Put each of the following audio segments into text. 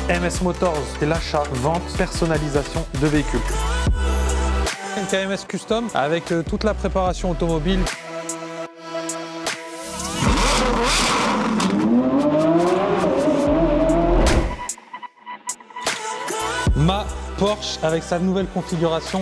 MS Motors, c'est l'achat, vente, personnalisation de véhicules. Une KMS Custom avec toute la préparation automobile. Ma Porsche avec sa nouvelle configuration.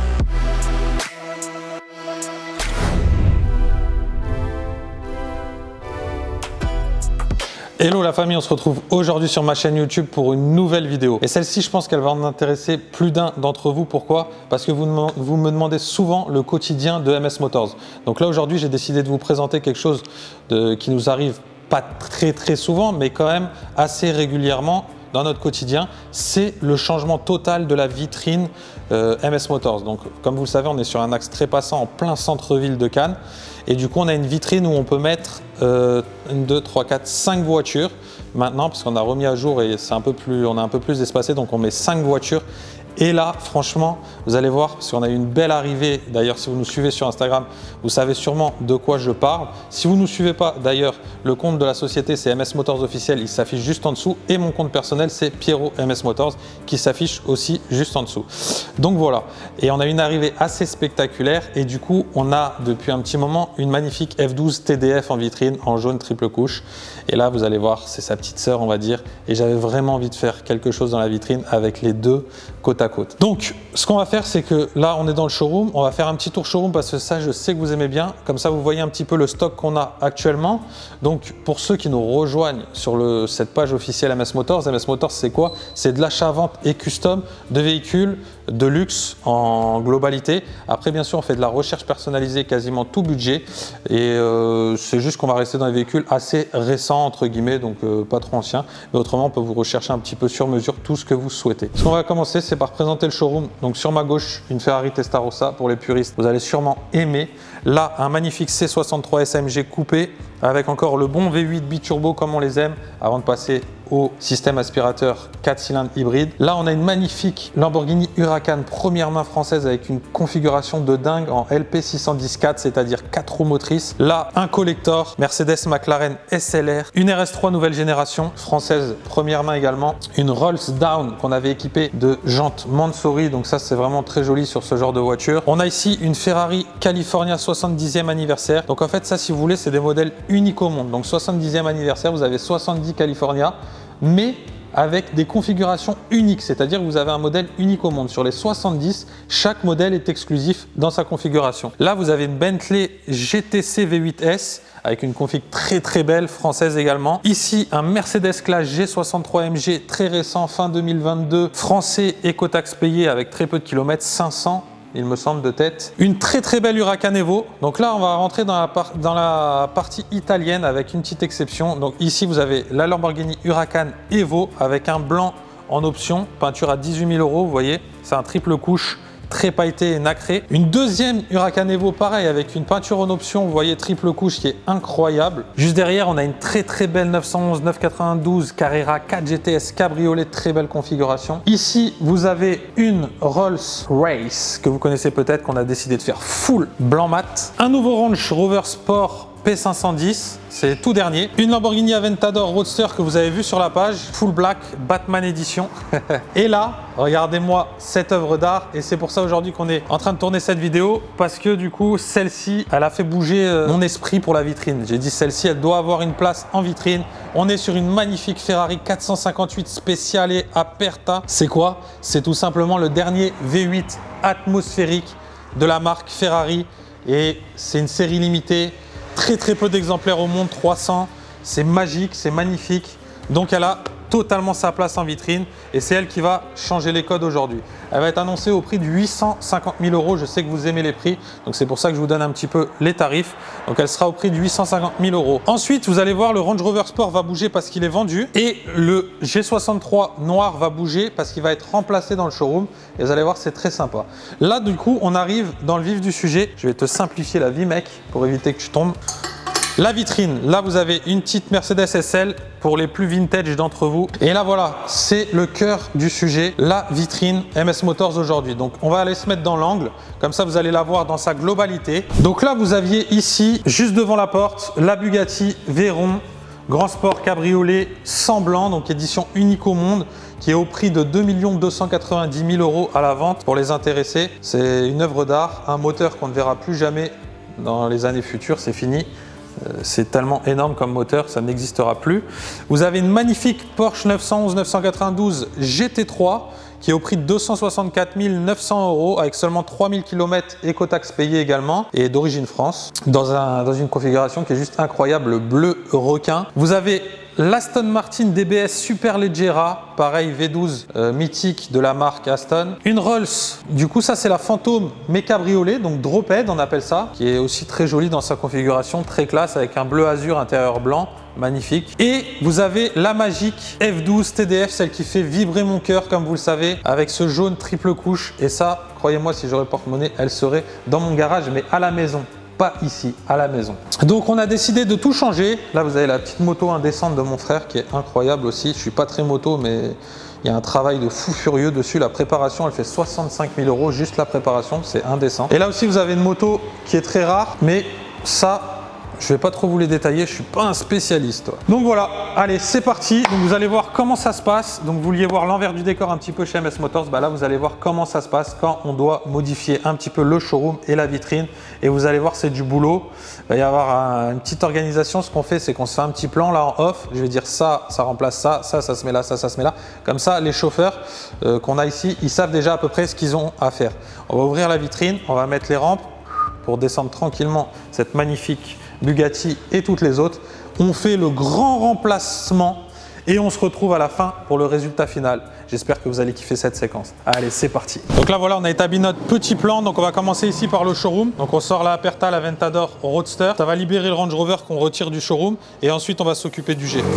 Hello la famille, on se retrouve aujourd'hui sur ma chaîne YouTube pour une nouvelle vidéo. Et celle-ci, je pense qu'elle va en intéresser plus d'un d'entre vous. Pourquoi? Parce que vous me demandez souvent le quotidien de MS Motors. Donc là aujourd'hui, j'ai décidé de vous présenter quelque chose qui nous arrive pas très souvent, mais quand même assez régulièrement dans notre quotidien. C'est le changement total de la vitrine MS Motors. Donc comme vous le savez, on est sur un axe très passant en plein centre-ville de Cannes. Et du coup, on a une vitrine où on peut mettre 1, 2, 3, 4, 5 voitures maintenant, parce qu'on a remis à jour et c'est on est un peu plus espacé, donc on met 5 voitures. Et là, franchement, vous allez voir, parce qu'on a eu une belle arrivée. D'ailleurs, si vous nous suivez sur Instagram, vous savez sûrement de quoi je parle. Si vous ne nous suivez pas, d'ailleurs, le compte de la société, c'est MS Motors officiel, il s'affiche juste en dessous. Et mon compte personnel, c'est Pierrot MS Motors, qui s'affiche aussi juste en dessous. Donc voilà. Et on a une arrivée assez spectaculaire. Et du coup, on a depuis un petit moment une magnifique F12 TDF en vitrine, en jaune triple couche. Et là, vous allez voir, c'est sa petite sœur, on va dire. Et j'avais vraiment envie de faire quelque chose dans la vitrine avec les deux côte à côte. Donc, ce qu'on va faire, c'est que là, on est dans le showroom. On va faire un petit tour showroom parce que ça, je sais que vous aimez bien. Comme ça, vous voyez un petit peu le stock qu'on a actuellement. Donc, pour ceux qui nous rejoignent sur cette page officielle MS Motors, MS Motors, c'est quoi? C'est de l'achat-vente et custom de véhicules de luxe en globalité. Après, bien sûr, on fait de la recherche personnalisée, quasiment tout budget. Et c'est juste qu'on va rester dans les véhicules assez récents, entre guillemets, donc pas trop anciens. Mais autrement, on peut vous rechercher un petit peu sur mesure tout ce que vous souhaitez. Ce qu'on va commencer, c'est par présenter le showroom. Donc sur ma gauche, une Ferrari Testarossa pour les puristes. Vous allez sûrement aimer. Là, un magnifique C63 SAMG coupé avec encore le bon V8 biturbo comme on les aime avant de passer au système aspirateur 4 cylindres hybride. Là, on a une magnifique Lamborghini Huracan première main française avec une configuration de dingue en LP610-4, c'est-à-dire 4 roues motrices. Là, un collector Mercedes McLaren SLR, une RS3 nouvelle génération française première main également, une Rolls Down qu'on avait équipée de jantes Mansory, donc ça c'est vraiment très joli sur ce genre de voiture. On a ici une Ferrari California 70e anniversaire. Donc en fait, ça, si vous voulez, c'est des modèles uniques au monde. Donc 70e anniversaire, vous avez 70 California, mais avec des configurations uniques, c'est-à-dire que vous avez un modèle unique au monde. Sur les 70, chaque modèle est exclusif dans sa configuration. Là, vous avez une Bentley GTC V8S avec une config très belle, française également. Ici, un Mercedes Classe G63 MG très récent, fin 2022, français, écotaxe payé avec très peu de kilomètres, 500. Il me semble de tête. Une très belle Huracan Evo. Donc là, on va rentrer dans la partie italienne avec une petite exception. Donc ici, vous avez la Lamborghini Huracan Evo avec un blanc en option, peinture à 18 000 €. Vous voyez, c'est un triple couche, très pailleté et nacré. Une deuxième Huracan Evo, pareil, avec une peinture en option, vous voyez, triple couche qui est incroyable. Juste derrière, on a une très belle 911 992 Carrera 4 GTS cabriolet, très belle configuration. Ici, vous avez une Rolls Royce que vous connaissez peut-être, qu'on a décidé de faire full blanc mat. Un nouveau Range Rover Sport P510, c'est tout dernier. Une Lamborghini Aventador Roadster que vous avez vu sur la page, full black, Batman Edition. Et là, regardez-moi cette œuvre d'art, et c'est pour ça aujourd'hui qu'on est en train de tourner cette vidéo, parce que du coup, celle-ci, elle a fait bouger mon esprit pour la vitrine. J'ai dit celle-ci, elle doit avoir une place en vitrine. On est sur une magnifique Ferrari 458 Speciale Aperta. C'est quoi? C'est tout simplement le dernier V8 atmosphérique de la marque Ferrari, et c'est une série limitée. Très peu d'exemplaires au monde, 300. C'est magique, c'est magnifique. Donc elle a totalement sa place en vitrine et c'est elle qui va changer les codes aujourd'hui. Elle va être annoncée au prix de 850 000 €. Je sais que vous aimez les prix, donc c'est pour ça que je vous donne un petit peu les tarifs. Donc elle sera au prix de 850 000 €. Ensuite, vous allez voir, le Range Rover Sport va bouger parce qu'il est vendu et le G63 noir va bouger parce qu'il va être remplacé dans le showroom. Et vous allez voir, c'est très sympa. Là, du coup, on arrive dans le vif du sujet. Je vais te simplifier la vie, mec, pour éviter que tu tombes. La vitrine, là vous avez une petite Mercedes SL pour les plus vintage d'entre vous. Et là voilà, c'est le cœur du sujet, la vitrine MS Motors aujourd'hui. Donc on va aller se mettre dans l'angle, comme ça vous allez la voir dans sa globalité. Donc là vous aviez ici, juste devant la porte, la Bugatti Veyron Grand Sport Cabriolet sans blanc, donc édition unique au monde, qui est au prix de 2 290 000 € à la vente. Pour les intéressés, c'est une œuvre d'art, un moteur qu'on ne verra plus jamais dans les années futures, c'est fini. C'est tellement énorme comme moteur, ça n'existera plus. Vous avez une magnifique Porsche 911 992 GT3 qui est au prix de 264 900 € avec seulement 3000 km écotaxe payé également et d'origine France dans une configuration qui est juste incroyable, le bleu requin. Vous avez l'Aston Martin DBS Superleggera, pareil V12 mythique de la marque Aston. Une Rolls, du coup ça c'est la Fantôme mais cabriolet, donc drophead on appelle ça, qui est aussi très jolie dans sa configuration, très classe avec un bleu azur intérieur blanc. Magnifique. Et vous avez la magique F12 TDF, celle qui fait vibrer mon cœur, comme vous le savez, avec ce jaune triple couche. Et ça, croyez-moi, si j'aurais porte-monnaie, elle serait dans mon garage, mais à la maison. Pas ici, à la maison. Donc on a décidé de tout changer. Là, vous avez la petite moto indécente de mon frère qui est incroyable aussi. Je suis pas très moto, mais il y a un travail de fou furieux dessus. La préparation, elle fait 65 000 €, juste la préparation, c'est indécent. Et là aussi, vous avez une moto qui est très rare, mais ça... je vais pas trop vous les détailler, je suis pas un spécialiste. Donc voilà, allez, c'est parti. Donc vous allez voir comment ça se passe. Donc vous vouliez voir l'envers du décor un petit peu chez MS Motors. Bah là, vous allez voir comment ça se passe quand on doit modifier un petit peu le showroom et la vitrine. Et vous allez voir, c'est du boulot. Il va y avoir une petite organisation. Ce qu'on fait, c'est qu'on se fait un petit plan là en off. Je vais dire ça, ça remplace ça, ça se met là, ça se met là. Comme ça, les chauffeurs qu'on a ici, ils savent déjà à peu près ce qu'ils ont à faire. On va ouvrir la vitrine, on va mettre les rampes pour descendre tranquillement cette magnifique Bugatti et toutes les autres. On fait le grand remplacement et on se retrouve à la fin pour le résultat final. J'espère que vous allez kiffer cette séquence. Allez, c'est parti. Donc là, voilà, on a établi notre petit plan. Donc on va commencer ici par le showroom. Donc on sort la Aperta, la Ventador Roadster. Ça va libérer le Range Rover qu'on retire du showroom et ensuite on va s'occuper du G.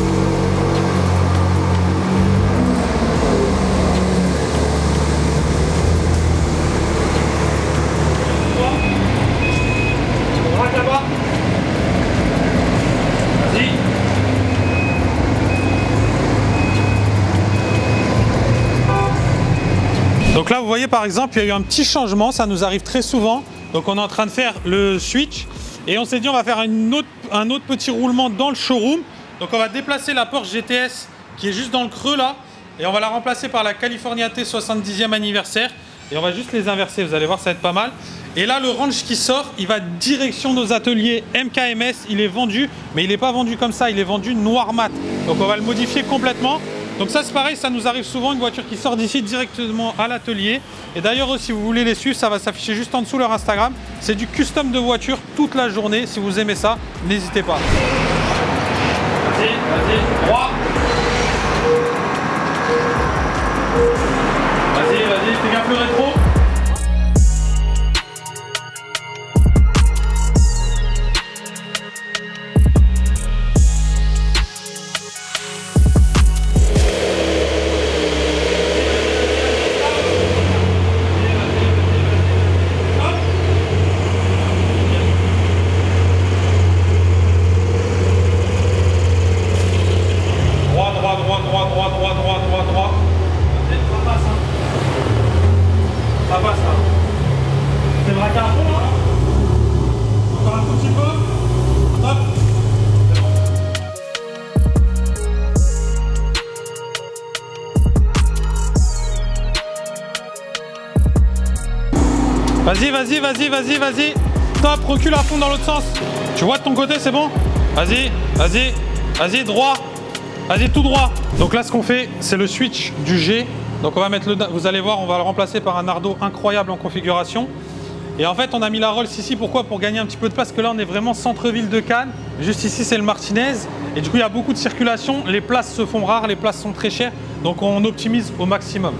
Donc là, vous voyez par exemple, il y a eu un petit changement, ça nous arrive très souvent. Donc on est en train de faire le switch et on s'est dit on va faire un autre petit roulement dans le showroom. Donc on va déplacer la Porsche GTS qui est juste dans le creux là et on va la remplacer par la California T 70e anniversaire et on va juste les inverser, vous allez voir, ça va être pas mal. Et là, le range qui sort, il va direction nos ateliers MKMS, il est vendu, mais il n'est pas vendu comme ça, il est vendu noir mat. Donc on va le modifier complètement. Donc ça c'est pareil, ça nous arrive souvent, une voiture qui sort d'ici directement à l'atelier. Et d'ailleurs si vous voulez les suivre, ça va s'afficher juste en dessous leur Instagram. C'est du custom de voiture toute la journée. Si vous aimez ça, n'hésitez pas. Vas-y, vas-y, droit. Vas-y, vas-y, fais gaffe le rétro. Vas-y, vas-y, vas-y, vas-y, vas-y. Top, recule à fond dans l'autre sens. Tu vois de ton côté, c'est bon? Vas-y, vas-y, vas-y, droit. Vas-y, tout droit. Donc là, ce qu'on fait, c'est le switch du G. Donc on va mettre vous allez voir, on va le remplacer par un Nardo incroyable en configuration. Et en fait, on a mis la Rolls ici. Pourquoi? Pour gagner un petit peu de place, parce que là, on est vraiment centre-ville de Cannes. Juste ici, c'est le Martinez. Et du coup, il y a beaucoup de circulation. Les places se font rares, les places sont très chères. Donc on optimise au maximum.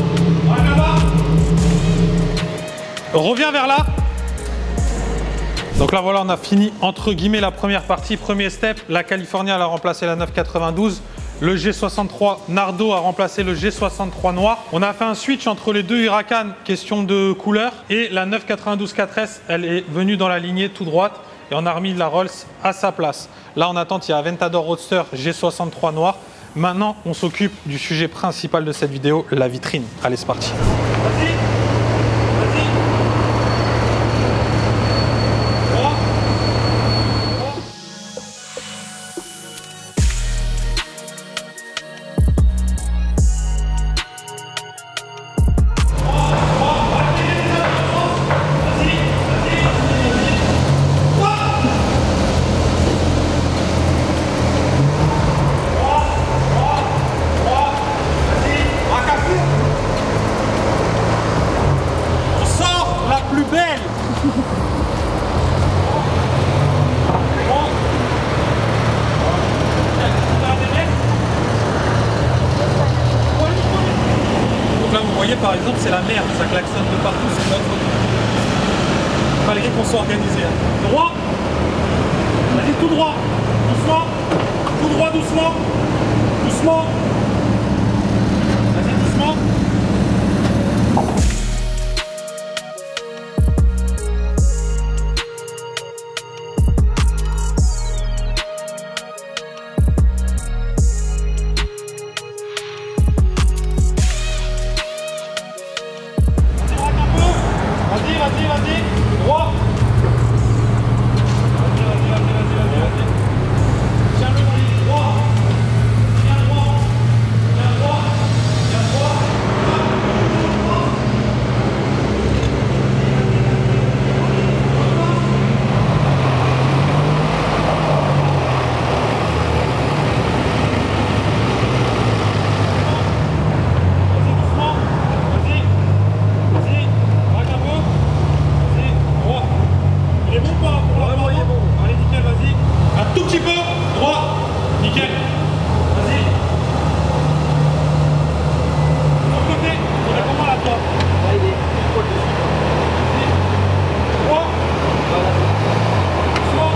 Reviens vers là. Donc là voilà, on a fini entre guillemets la première partie, premier step. La California elle a remplacé la 992. Le G63 Nardo a remplacé le G63 noir. On a fait un switch entre les deux Huracan, question de couleur. Et la 992 4S, elle est venue dans la lignée tout droite. Et on a remis la Rolls à sa place. Là en attente, il y a Aventador Roadster G63 noir. Maintenant, on s'occupe du sujet principal de cette vidéo, la vitrine. Allez, c'est parti. Vas-y. Par exemple, c'est la merde, ça klaxonne de partout, c'est notre faute. Malgré qu'on soit organisé. Droit, vas-y tout droit, doucement, tout droit, doucement, doucement, vas-y doucement. Vas-y, droit. Vas-y. Tiens le bris, droit. Tiens droit. Tiens droit. Tiens droit. Vas-y doucement. Vas-y. Braque un peu. Il est bon ou pas pour la main? Il est bon. Allez, nickel, vas-y. Un tout petit peu. Droit. Nickel. Vas-y. De l'autre côté. Il est comment là, toi? Là, il est trop dessus. Vas-y. Droit. Doucement.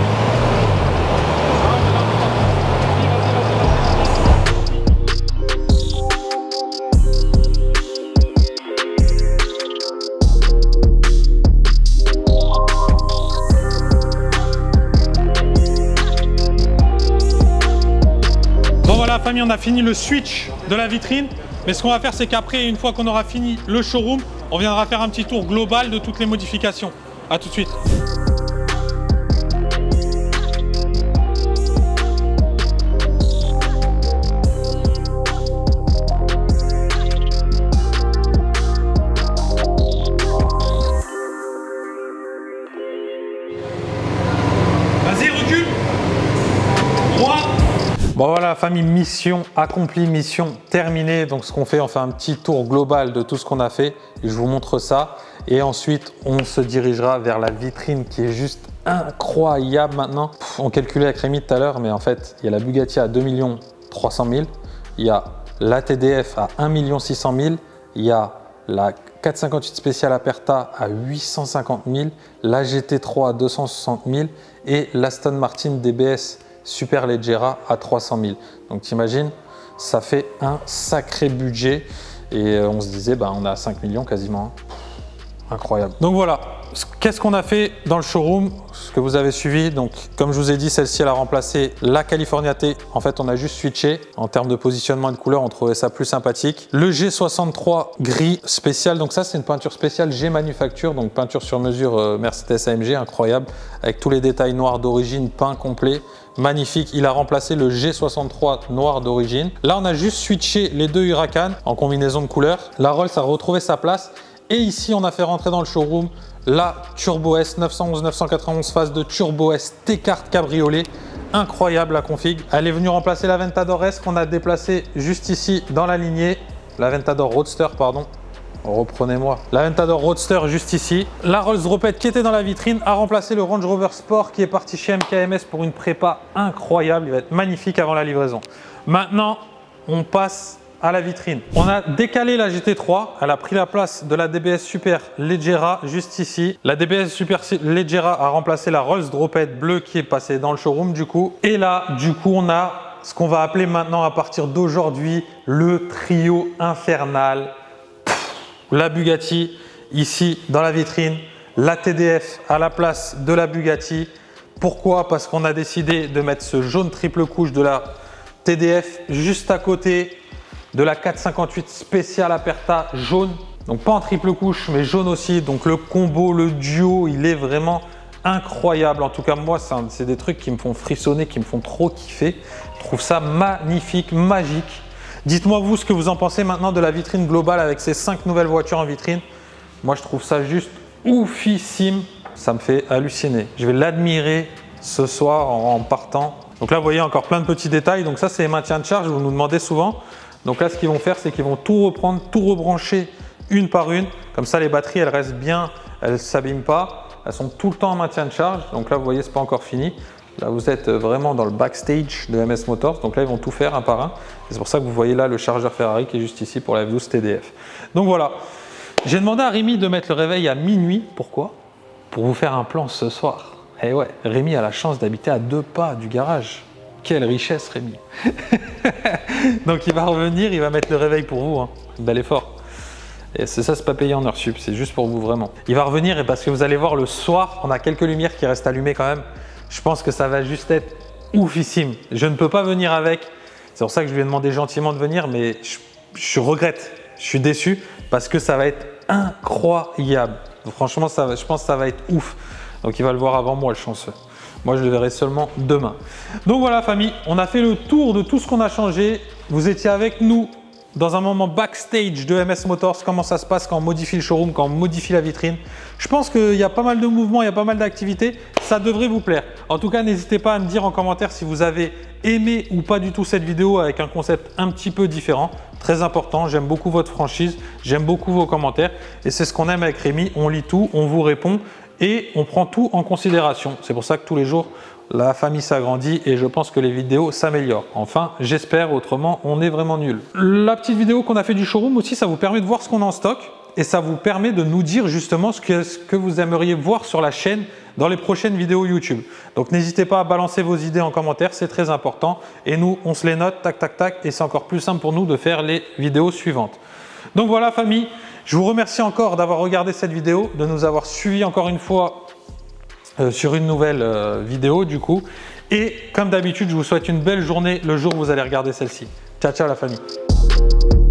La famille, on a fini le switch de la vitrine, mais ce qu'on va faire, c'est qu'après, une fois qu'on aura fini le showroom, on viendra faire un petit tour global de toutes les modifications. À tout de suite. Vas-y, recule. Droit. Bon voilà la famille, mission accomplie, mission terminée. Donc ce qu'on fait, on fait un petit tour global de tout ce qu'on a fait. Je vous montre ça et ensuite on se dirigera vers la vitrine qui est juste incroyable maintenant. On calculait avec Rémi tout à l'heure, mais en fait il y a la Bugatti à 2 300 000, il y a la TDF à 1 600 000, il y a la 458 spéciale Aperta à 850 000, la GT3 à 260 000 et l'Aston Martin DBS Superleggera à 300 000. Donc t'imagines, ça fait un sacré budget et on se disait, bah, on a 5 millions quasiment. Incroyable. Donc voilà, qu'est-ce qu'on a fait dans le showroom, ce que vous avez suivi. Donc comme je vous ai dit, celle-ci elle a remplacé la California T. En fait on a juste switché en termes de positionnement et de couleur, on trouvait ça plus sympathique. Le G63 gris spécial, donc ça c'est une peinture spéciale G Manufacture, donc peinture sur mesure Mercedes AMG, incroyable, avec tous les détails noirs d'origine, peint complet. Magnifique, il a remplacé le G63 noir d'origine. Là on a juste switché les deux Huracan en combinaison de couleurs. La Rolls a retrouvé sa place. Et ici, on a fait rentrer dans le showroom la Turbo S 911-991 phase de Turbo S T-Cart Cabriolet. Incroyable la config. Elle est venue remplacer la Aventador S qu'on a déplacée juste ici dans la lignée. La Aventador Roadster, pardon. Reprenez-moi. La Aventador Roadster juste ici. La Rolls Ropette qui était dans la vitrine a remplacé le Range Rover Sport qui est parti chez MKMS pour une prépa incroyable. Il va être magnifique avant la livraison. Maintenant, on passe à la vitrine. On a décalé la GT3, elle a pris la place de la DBS Super Leggera juste ici. La DBS Super Leggera a remplacé la Rolls Drophead bleue qui est passée dans le showroom du coup. Et là, du coup, on a ce qu'on va appeler maintenant à partir d'aujourd'hui le trio infernal. La Bugatti ici dans la vitrine, la TDF à la place de la Bugatti. Pourquoi? Parce qu'on a décidé de mettre ce jaune triple couche de la TDF juste à côté de la 458 spéciale Aperta jaune. Donc pas en triple couche mais jaune aussi. Donc le combo, le duo, il est vraiment incroyable. En tout cas moi c'est des trucs qui me font frissonner, qui me font trop kiffer. Je trouve ça magnifique, magique. Dites-moi vous ce que vous en pensez maintenant de la vitrine globale avec ces 5 nouvelles voitures en vitrine. Moi je trouve ça juste oufissime. Ça me fait halluciner. Je vais l'admirer ce soir en partant. Donc là, vous voyez encore plein de petits détails. Donc ça, c'est les maintiens de charge. Vous nous demandez souvent. Donc là, ce qu'ils vont faire, c'est qu'ils vont tout reprendre, tout rebrancher une par une. Comme ça, les batteries, elles restent bien. Elles ne s'abîment pas. Elles sont tout le temps en maintien de charge. Donc là, vous voyez, ce n'est pas encore fini. Là, vous êtes vraiment dans le backstage de MS Motors. Donc là, ils vont tout faire un par un. C'est pour ça que vous voyez là le chargeur Ferrari qui est juste ici pour la F12 TDF. Donc voilà. J'ai demandé à Rémi de mettre le réveil à minuit. Pourquoi? Pour vous faire un plan ce soir. Et ouais, Rémi a la chance d'habiter à 2 pas du garage. Quelle richesse, Rémi. Donc il va revenir, il va mettre le réveil pour vous. Hein. Bel effort. Et c'est ça, c'est pas payé en heure sup, c'est juste pour vous vraiment. Il va revenir et parce que vous allez voir le soir, on a quelques lumières qui restent allumées quand même. Je pense que ça va juste être oufissime. Je ne peux pas venir avec. C'est pour ça que je lui ai demandé gentiment de venir, mais je regrette. Je suis déçu parce que ça va être incroyable. Franchement, je pense que ça va être ouf. Donc, il va le voir avant moi, le chanceux. Moi, je le verrai seulement demain. Donc, voilà, famille. On a fait le tour de tout ce qu'on a changé. Vous étiez avec nous dans un moment backstage de MS Motors. Comment ça se passe quand on modifie le showroom, quand on modifie la vitrine. Je pense qu'il y a pas mal de mouvements, il y a pas mal d'activités. Ça devrait vous plaire. En tout cas, n'hésitez pas à me dire en commentaire si vous avez aimé ou pas du tout cette vidéo avec un concept un petit peu différent. Très important, j'aime beaucoup votre franchise, j'aime beaucoup vos commentaires et c'est ce qu'on aime avec Rémi. On lit tout, on vous répond et on prend tout en considération. C'est pour ça que tous les jours, la famille s'agrandit et je pense que les vidéos s'améliorent. Enfin, j'espère, autrement, on est vraiment nul. La petite vidéo qu'on a fait du showroom aussi, ça vous permet de voir ce qu'on a en stock et ça vous permet de nous dire justement ce que vous aimeriez voir sur la chaîne dans les prochaines vidéos YouTube. Donc n'hésitez pas à balancer vos idées en commentaire, c'est très important. Et nous, on se les note, tac, tac, tac, et c'est encore plus simple pour nous de faire les vidéos suivantes. Donc voilà, famille, je vous remercie encore d'avoir regardé cette vidéo, de nous avoir suivis encore une fois sur une nouvelle vidéo du coup. Et comme d'habitude, je vous souhaite une belle journée le jour où vous allez regarder celle-ci. Ciao, ciao la famille.